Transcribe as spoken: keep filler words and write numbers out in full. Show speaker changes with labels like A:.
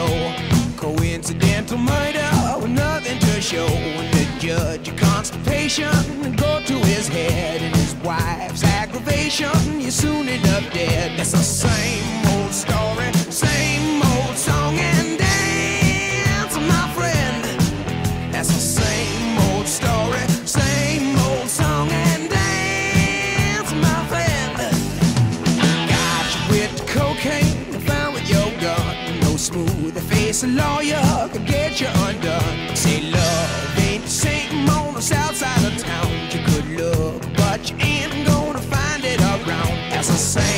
A: know. Coincidental murder with nothing to show. And the judge of constipation go to his head, and his wife's aggravation, you're soon enough dead. That's the same old story, same old song and dance, my friend. That's the same old story, same old song and dance, my friend. Got you with the cocaine, found with your gun. No smooth face, a lawyer could get you undone. Say love ain't the same on the south side of town. You could look, but you ain't gonna find it around. That's the same